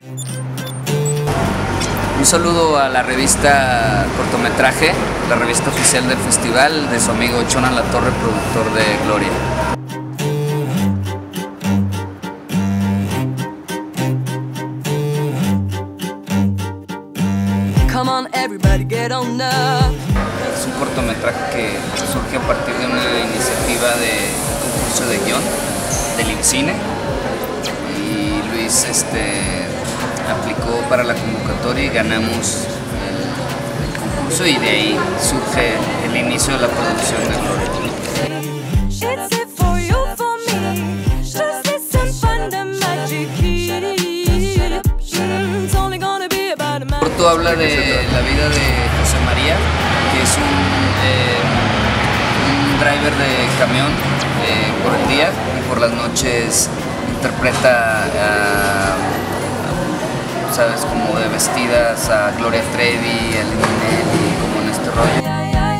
Un saludo a la revista Cortometraje, la revista oficial del festival, de su amigo Chona Latorre, productor de Gloria. Come on, everybody, get on up. Es un cortometraje que surge a partir de una iniciativa de un concurso de guión del IMCINE, y Luis aplicó para la convocatoria y ganamos el concurso, y de ahí surge el inicio de la producción de Gloria. It's it for you, for me. Just listen, find the magic key. It's only gonna be about a El corto habla de la vida de José María, que es un driver de camión por el día, y por las noches interpreta sabes, como de vestidas a Gloria Trevi, a Liminelli, como en este rollo.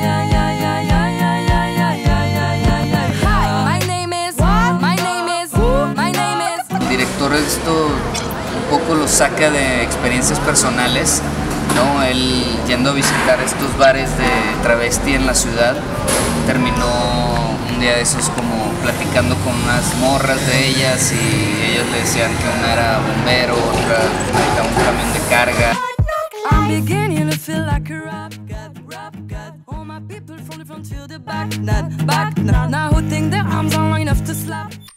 El director esto un poco lo saca de experiencias personales, ¿no? Él yendo a visitar estos bares de travesti en la ciudad, terminó un día de esos como platicando con unas morras de ellas, y ellos le decían que una era bombero, otra manejaba un camión de carga. I'm beginning to feel like a rap god. All my people from the front to the back, not back, now who think their arms are long enough to slap.